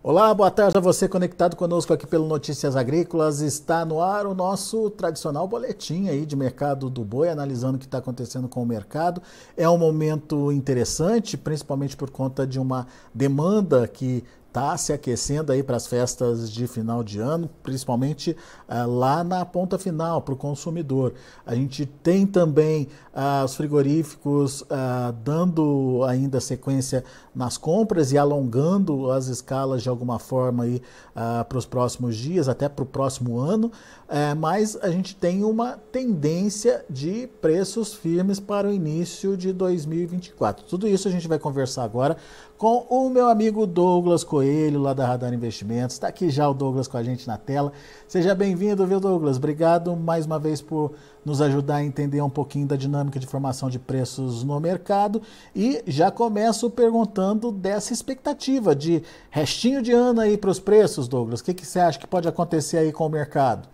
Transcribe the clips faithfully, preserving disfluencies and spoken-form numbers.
Olá, boa tarde a você conectado conosco aqui pelo Notícias Agrícolas. Está no ar o nosso tradicional boletim aí de mercado do boi, analisando o que está acontecendo com o mercado. É um momento interessante, principalmente por conta de uma demanda que está se aquecendo aí para as festas de final de ano, principalmente uh, lá na ponta final, para o consumidor. A gente tem também uh, os frigoríficos uh, dando ainda sequência nas compras e alongando as escalas de alguma forma aí uh, para os próximos dias, até para o próximo ano, uh, mas a gente tem uma tendência de preços firmes para o início de dois mil e vinte e quatro. Tudo isso a gente vai conversar agora com o meu amigo Douglas Coelho, lá da Radar Investimentos. Está aqui já o Douglas com a gente na tela. Seja bem-vindo, viu, Douglas? Obrigado mais uma vez por nos ajudar a entender um pouquinho da dinâmica de formação de preços no mercado. E já começo perguntando dessa expectativa de restinho de ano aí para os preços, Douglas. O que, que você acha que pode acontecer aí com o mercado?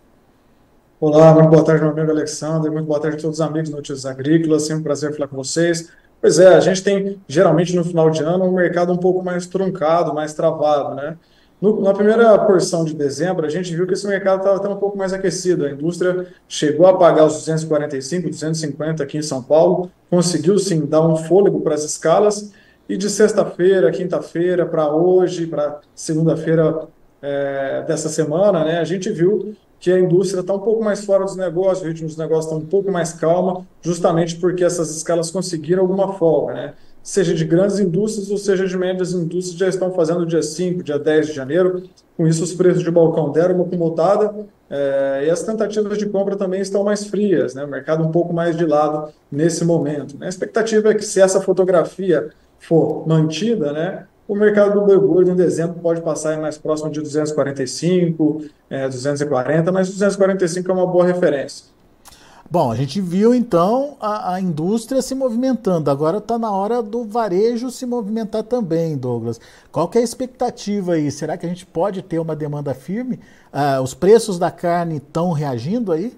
Olá, muito boa tarde, meu amigo Alexandre, muito boa tarde a todos os amigos do Notícias Agrícolas, sempre um prazer falar com vocês. Pois é, a gente tem, geralmente no final de ano, um mercado um pouco mais truncado, mais travado, né? No, na primeira porção de dezembro, a gente viu que esse mercado estava até um pouco mais aquecido, a indústria chegou a pagar os duzentos e quarenta e cinco, duzentos e cinquenta aqui em São Paulo, conseguiu sim dar um fôlego para as escalas, e de sexta-feira, quinta-feira, para hoje, para segunda-feira é, dessa semana, né, a gente viu que a indústria está um pouco mais fora dos negócios, o ritmo dos negócios está um pouco mais calma, justamente porque essas escalas conseguiram alguma folga, né? Seja de grandes indústrias ou seja de médias indústrias, já estão fazendo dia cinco, dia dez de janeiro. Com isso, os preços de balcão deram uma acomodada é, e as tentativas de compra também estão mais frias, né? O mercado um pouco mais de lado nesse momento, né? A expectativa é que, se essa fotografia for mantida, né, o mercado do boi gordo em dezembro pode passar mais próximo de duzentos e quarenta e cinco, é, duzentos e quarenta, mas duzentos e quarenta e cinco é uma boa referência. Bom, a gente viu então a, a indústria se movimentando, agora está na hora do varejo se movimentar também, Douglas. Qual que é a expectativa aí? Será que a gente pode ter uma demanda firme? Ah, os preços da carne estão reagindo aí?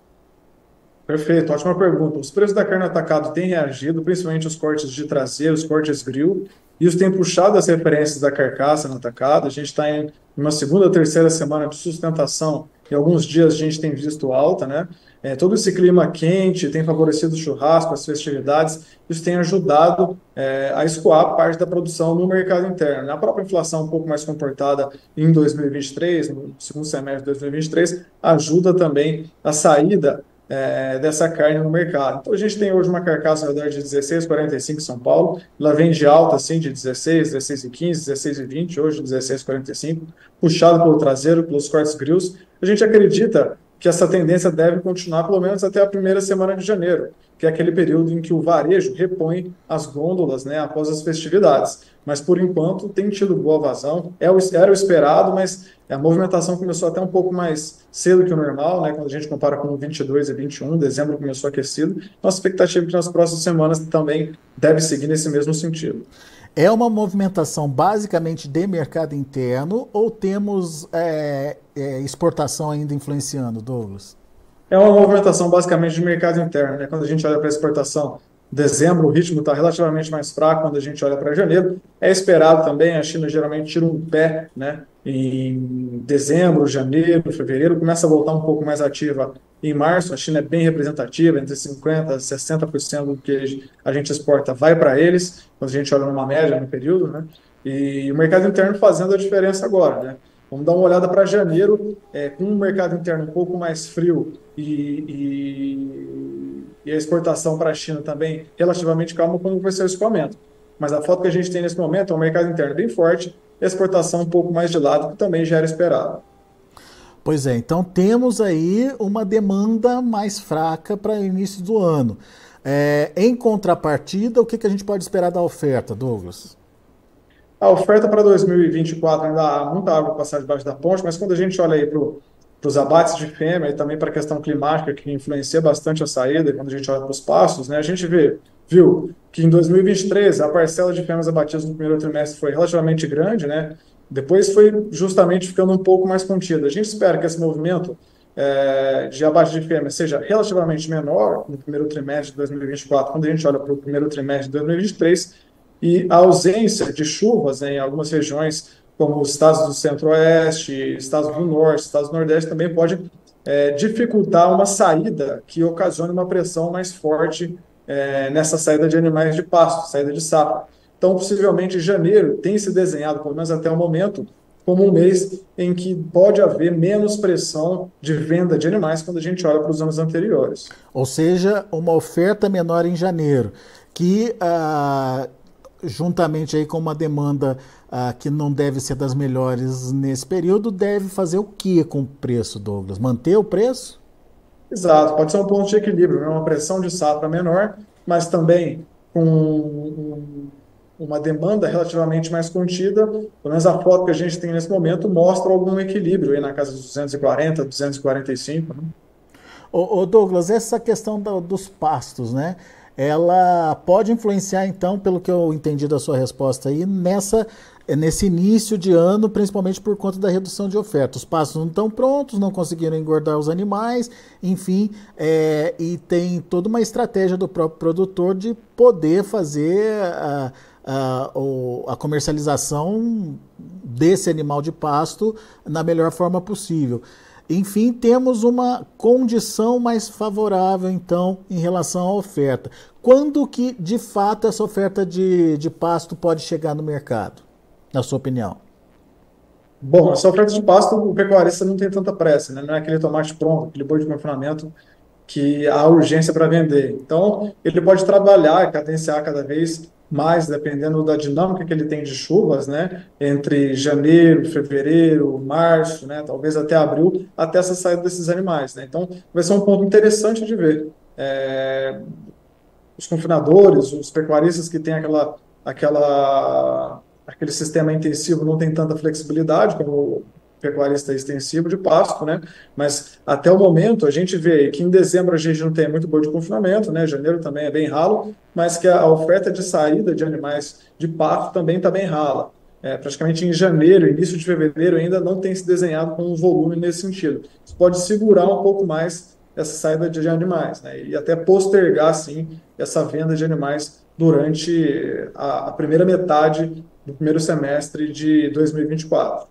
Perfeito, ótima pergunta. Os preços da carne atacado têm reagido, principalmente os cortes de traseiro, os cortes grill. Isso tem puxado as referências da carcaça no atacado. A gente está em uma segunda ou terceira semana de sustentação. Em alguns dias a gente tem visto alta, né? É, todo esse clima quente tem favorecido o churrasco, as festividades. Isso tem ajudado é, a escoar parte da produção no mercado interno. A própria inflação um pouco mais comportada em dois mil e vinte e três, no segundo semestre de dois mil e vinte e três, ajuda também a saída É, dessa carne no mercado. Então a gente tem hoje uma carcaça ao redor de dezesseis e quarenta e cinco em São Paulo, ela vem de alta assim de dezesseis, dezesseis e quinze, dezesseis e vinte, hoje dezesseis e quarenta e cinco, puxado pelo traseiro, pelos cortes grills. A gente acredita que essa tendência deve continuar pelo menos até a primeira semana de janeiro, que é aquele período em que o varejo repõe as gôndolas, né, após as festividades. Mas, por enquanto, tem tido boa vazão. É o, era o esperado, mas a movimentação começou até um pouco mais cedo que o normal, né, quando a gente compara com vinte e dois e vinte e um, dezembro começou aquecido. Nossa expectativa é que nas próximas semanas também deve seguir nesse mesmo sentido. É uma movimentação basicamente de mercado interno ou temos é, é, exportação ainda influenciando, Douglas? É uma movimentação basicamente de mercado interno, né? Quando a gente olha para a exportação, dezembro o ritmo está relativamente mais fraco. Quando a gente olha para janeiro, é esperado também. A China geralmente tira um pé, né, em dezembro, janeiro, fevereiro, começa a voltar um pouco mais ativa em março. A China é bem representativa, entre cinquenta por cento e sessenta por cento do que a gente exporta vai para eles, quando a gente olha numa média no período, né? E o mercado interno fazendo a diferença agora, né? Vamos dar uma olhada para janeiro, é, com um mercado interno um pouco mais frio e, e, e a exportação para a China também relativamente calma, quando vai ser o escoamento. Mas a foto que a gente tem nesse momento é um mercado interno bem forte e a exportação um pouco mais de lado, que também já era esperado. Pois é, então temos aí uma demanda mais fraca para o início do ano. É, em contrapartida, o que, que a gente pode esperar da oferta, Douglas? A oferta para dois mil e vinte e quatro ainda há muita água para passar debaixo da ponte, mas quando a gente olha aí para os abates de fêmea e também para a questão climática, que influencia bastante a saída, e quando a gente olha para os pastos, né, a gente vê, viu que em dois mil e vinte e três a parcela de fêmeas abatidas no primeiro trimestre foi relativamente grande, né? Depois foi justamente ficando um pouco mais contida. A gente espera que esse movimento é, de abate de fêmea seja relativamente menor no primeiro trimestre de dois mil e vinte e quatro, quando a gente olha para o primeiro trimestre de dois mil e vinte e três, e a ausência de chuvas, né, em algumas regiões como os estados do Centro-Oeste, estados do Norte, estados do Nordeste, também pode é, dificultar uma saída que ocasione uma pressão mais forte é, nessa saída de animais de pasto, saída de safra. Então, possivelmente, janeiro tem se desenhado, pelo menos até o momento, como um mês em que pode haver menos pressão de venda de animais quando a gente olha para os anos anteriores. Ou seja, uma oferta menor em janeiro, que ah, juntamente aí com uma demanda ah, que não deve ser das melhores nesse período, deve fazer o que com o preço, Douglas? Manter o preço? Exato, pode ser um ponto de equilíbrio, né? Uma pressão de safra menor, mas também com um- uma demanda relativamente mais contida. Pelo menos a foto que a gente tem nesse momento mostra algum equilíbrio aí na casa dos duzentos e quarenta, duzentos e quarenta e cinco, né? Ô, ô, Douglas, essa questão do- dos pastos, né? Ela pode influenciar, então, pelo que eu entendi da sua resposta aí, nessa, eh, nesse início de ano, principalmente por conta da redução de oferta. Os pastos não estão prontos, não conseguiram engordar os animais, enfim, eh, e tem toda uma estratégia do próprio produtor de poder fazer a, a, o- a comercialização desse animal de pasto na melhor forma possível. Enfim, temos uma condição mais favorável, então, em relação à oferta. Quando que, de fato, essa oferta de, de pasto pode chegar no mercado, na sua opinião? Bom, essa oferta de pasto, o pecuarista não tem tanta pressa, né? Não é aquele tomate pronto, aquele boi de confinamento que há urgência para vender. Então, ele pode trabalhar e cadenciar cada vez mais, dependendo da dinâmica que ele tem de chuvas, né? Entre janeiro, fevereiro, março, né? Talvez até abril, até essa saída desses animais, né? Então, vai ser um ponto interessante de ver. É, os confinadores, os pecuaristas que têm aquela, aquela, aquele sistema intensivo não tem tanta flexibilidade como o pecuarista extensivo de pasto, né? Mas até o momento a gente vê que em dezembro a gente não tem muito boi de confinamento, né? Janeiro também é bem ralo, mas que a oferta de saída de animais de pasto também está bem rala. É, praticamente em janeiro, início de fevereiro, ainda não tem se desenhado com um volume nesse sentido. Isso pode segurar um pouco mais essa saída de animais, né? E até postergar, assim, essa venda de animais durante a, a primeira metade do primeiro semestre de dois mil e vinte e quatro.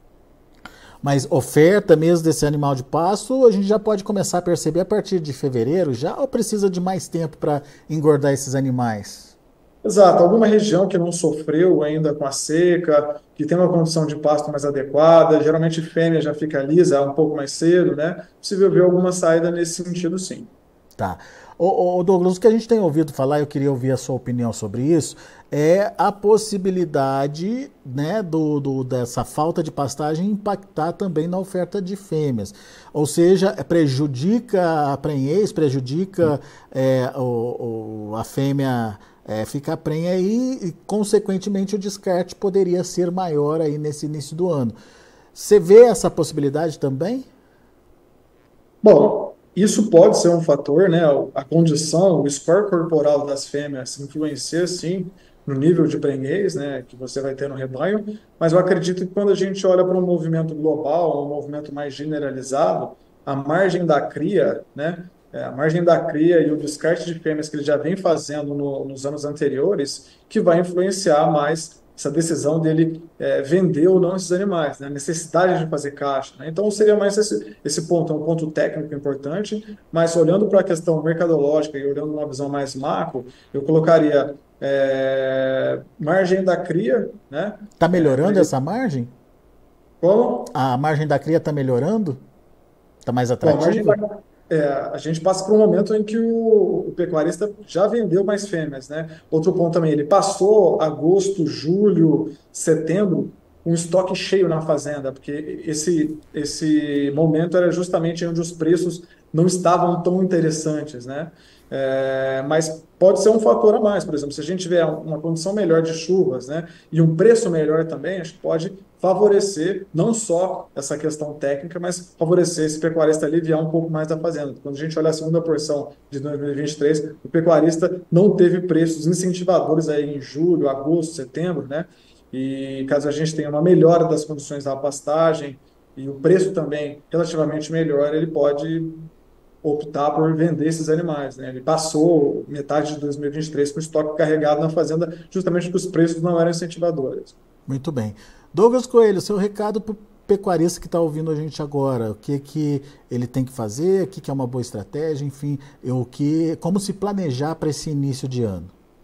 Mas oferta mesmo desse animal de pasto, a gente já pode começar a perceber a partir de fevereiro, já ou precisa de mais tempo para engordar esses animais? Exato, alguma região que não sofreu ainda com a seca, que tem uma condição de pasto mais adequada, geralmente fêmea já fica lisa um pouco mais cedo, né? É possível ver alguma saída nesse sentido, sim. Tá. Ô, ô, Douglas, o que a gente tem ouvido falar, eu queria ouvir a sua opinião sobre isso, é a possibilidade, né, do, do- dessa falta de pastagem impactar também na oferta de fêmeas. Ou seja, é, prejudica a prenhez, prejudica é, o, o- a fêmea é, ficar prenha aí e, consequentemente, o descarte poderia ser maior aí nesse início do ano. Você vê essa possibilidade também? Bom, isso pode ser um fator, né? A condição, o score corporal das fêmeas influencia, sim, no nível de prenhez, né, que você vai ter no rebanho, mas eu acredito que quando a gente olha para um movimento global, um movimento mais generalizado, a margem da cria, né, é, a margem da cria e o descarte de fêmeas que ele já vem fazendo no- nos anos anteriores, que vai influenciar mais essa decisão dele é, vender ou não esses animais, né? A necessidade de fazer caixa, né? Então seria mais esse, esse ponto, é um ponto técnico importante, mas olhando para a questão mercadológica e olhando uma visão mais macro, eu colocaria é, margem da cria, né? Está É, melhorando essa margem? como? A margem da cria está melhorando? Está mais Bom, a margem atrativa? da, é, a gente passa por um momento em que o, o pecuarista já vendeu mais fêmeas, né? Outro ponto também, ele passou agosto, julho, setembro, um estoque cheio na fazenda, porque esse, esse momento era justamente onde os preços não estavam tão interessantes, né? É, mas pode ser um fator a mais, por exemplo, se a gente tiver uma condição melhor de chuvas, né, e um preço melhor também, acho que pode favorecer não só essa questão técnica, mas favorecer esse pecuarista aliviar um pouco mais da fazenda. Quando a gente olha a segunda porção de dois mil e vinte e três, o pecuarista não teve preços incentivadores aí em julho, agosto, setembro, né? E caso a gente tenha uma melhora das condições da pastagem e o preço também relativamente melhor, ele pode optar por vender esses animais, né? Ele passou metade de dois mil e vinte e três com o estoque carregado na fazenda, justamente porque os preços não eram incentivadores. Muito bem. Douglas Coelho, seu recado para o pecuarista que está ouvindo a gente agora, o que, que ele tem que fazer, o que, que é uma boa estratégia, enfim, o que, como se planejar para esse início de ano?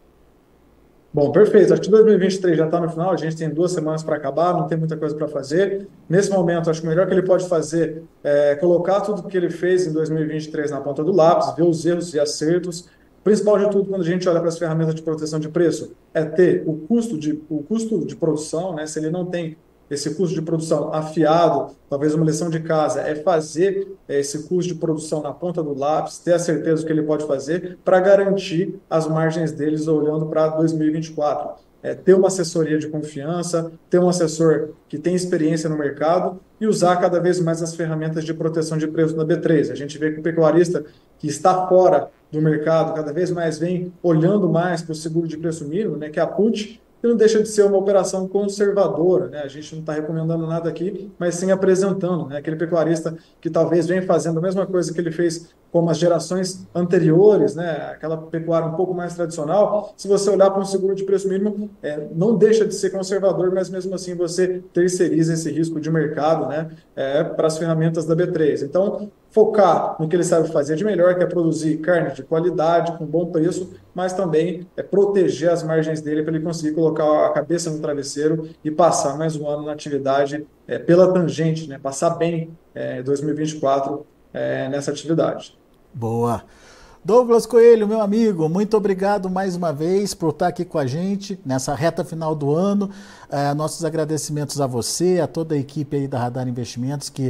Bom, perfeito. Acho que dois mil e vinte e três já está no final, a gente tem duas semanas para acabar, não tem muita coisa para fazer. Nesse momento, acho que o melhor que ele pode fazer é colocar tudo que ele fez em dois mil e vinte e três na ponta do lápis, ver os erros e acertos. O principal de tudo, quando a gente olha para as ferramentas de proteção de preço, é ter o custo de, o custo de produção, né? Se ele não tem esse custo de produção afiado, talvez uma lição de casa é fazer esse custo de produção na ponta do lápis, ter a certeza do que ele pode fazer para garantir as margens deles olhando para dois mil e vinte e quatro. É, ter uma assessoria de confiança, ter um assessor que tem experiência no mercado e usar cada vez mais as ferramentas de proteção de preço da B três. A gente vê que o pecuarista que está fora do mercado cada vez mais vem olhando mais para o seguro de preço mínimo, né, que é a put, que não deixa de ser uma operação conservadora, né? A gente não está recomendando nada aqui, mas sim apresentando, né? Aquele pecuarista que talvez venha fazendo a mesma coisa que ele fez como as gerações anteriores, né? Aquela pecuária um pouco mais tradicional. Se você olhar para um seguro de preço mínimo, é, não deixa de ser conservador, mas mesmo assim você terceiriza esse risco de mercado, né? É, para as ferramentas da B três. Então, focar no que ele sabe fazer de melhor, que é produzir carne de qualidade, com bom preço, mas também é proteger as margens dele para ele conseguir colocar a cabeça no travesseiro e passar mais um ano na atividade é, pela tangente, né? Passar bem é, dois mil e vinte e quatro é, nessa atividade. Boa. Douglas Coelho, meu amigo, muito obrigado mais uma vez por estar aqui com a gente nessa reta final do ano. É, nossos agradecimentos a você, a toda a equipe aí da Radar Investimentos que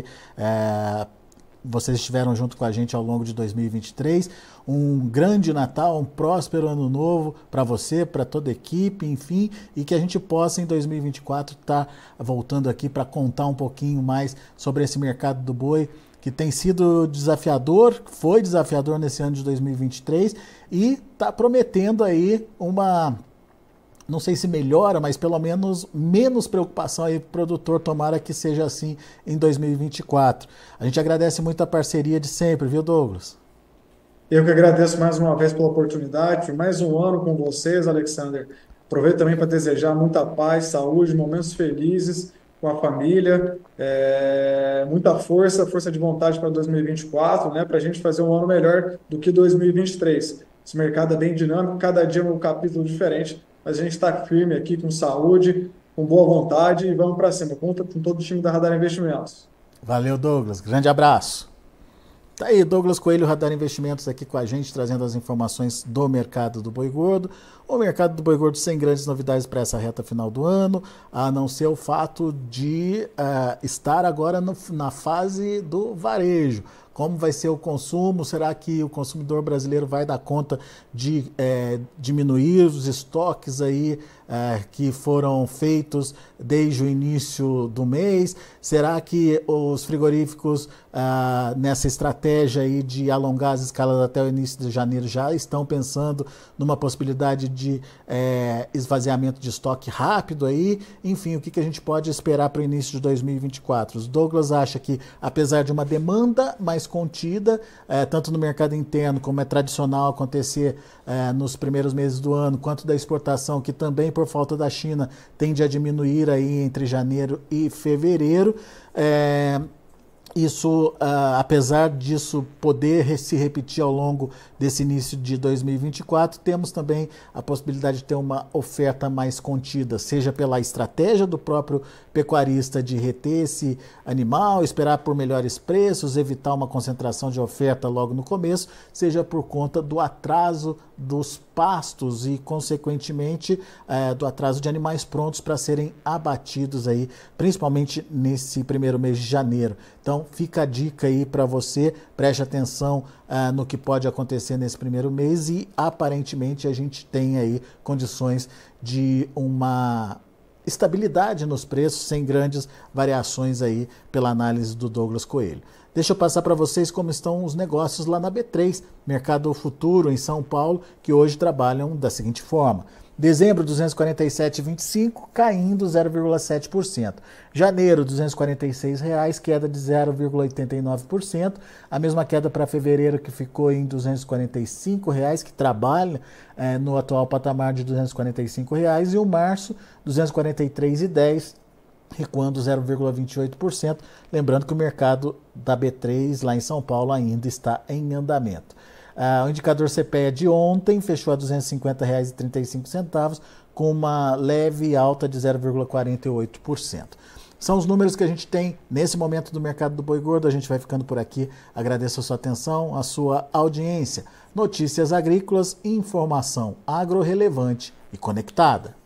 é, vocês estiveram junto com a gente ao longo de dois mil e vinte e três. Um grande Natal, um próspero ano novo para você, para toda a equipe, enfim, e que a gente possa em dois mil e vinte e quatro estar voltando aqui para contar um pouquinho mais sobre esse mercado do boi, que tem sido desafiador, foi desafiador nesse ano de dois mil e vinte e três e está prometendo aí uma, não sei se melhora, mas pelo menos menos preocupação aí para o produtor, tomara que seja assim em dois mil e vinte e quatro. A gente agradece muito a parceria de sempre, viu, Douglas? Eu que agradeço mais uma vez pela oportunidade, mais um ano com vocês, Alexander. Aproveito também para desejar muita paz, saúde, momentos felizes com a família, é, muita força, força de vontade para dois mil e vinte e quatro, né, para a gente fazer um ano melhor do que dois mil e vinte e três. Esse mercado é bem dinâmico, cada dia é um capítulo diferente, mas a gente está firme aqui com saúde, com boa vontade e vamos para cima. Conta com todo o time da Radar Investimentos. Valeu, Douglas. Grande abraço. Tá aí, Douglas Coelho, Radar Investimentos, aqui com a gente, trazendo as informações do mercado do boi gordo. O mercado do boi gordo sem grandes novidades para essa reta final do ano, a não ser o fato de uh, estar agora no, na fase do varejo. Como vai ser o consumo? Será que o consumidor brasileiro vai dar conta de é, diminuir os estoques aí é, que foram feitos desde o início do mês? Será que os frigoríficos, ah, nessa estratégia aí de alongar as escalas até o início de janeiro, já estão pensando numa possibilidade de é, esvaziamento de estoque rápido aí? Enfim, o que, que a gente pode esperar para o início de dois mil e vinte e quatro? O Douglas acha que, apesar de uma demanda mais contida, é, tanto no mercado interno, como é tradicional acontecer é, nos primeiros meses do ano, quanto da exportação, que também por falta da China tende a diminuir aí entre janeiro e fevereiro, é, isso, uh, apesar disso poder se repetir ao longo desse início de dois mil e vinte e quatro, temos também a possibilidade de ter uma oferta mais contida, seja pela estratégia do próprio pecuarista de reter esse animal, esperar por melhores preços, evitar uma concentração de oferta logo no começo, seja por conta do atraso dos pastos e, consequentemente, uh, do atraso de animais prontos para serem abatidos aí, principalmente nesse primeiro mês de janeiro. Então, fica a dica aí para você, preste atenção uh, no que pode acontecer nesse primeiro mês e, aparentemente, a gente tem aí condições de uma estabilidade nos preços, sem grandes variações aí pela análise do Douglas Coelho. Deixa eu passar para vocês como estão os negócios lá na B três, Mercado Futuro em São Paulo, que hoje trabalham da seguinte forma. Dezembro, duzentos e quarenta e sete vírgula vinte e cinco, caindo zero vírgula sete por cento. Janeiro, duzentos e quarenta e seis reais, queda de zero vírgula oitenta e nove por cento. A mesma queda para fevereiro, que ficou em duzentos e quarenta e cinco reais, que trabalha é, no atual patamar de duzentos e quarenta e cinco reais. E o março, duzentos e quarenta e três reais e dez centavos, recuando zero vírgula vinte e oito por cento. Lembrando que o mercado da B três lá em São Paulo ainda está em andamento. Ah, o indicador C P E A de ontem fechou a duzentos e cinquenta reais e trinta e cinco centavos, com uma leve alta de zero vírgula quarenta e oito por cento. São os números que a gente tem nesse momento do mercado do boi gordo. A gente vai ficando por aqui. Agradeço a sua atenção, a sua audiência. Notícias agrícolas, informação agro relevante e conectada.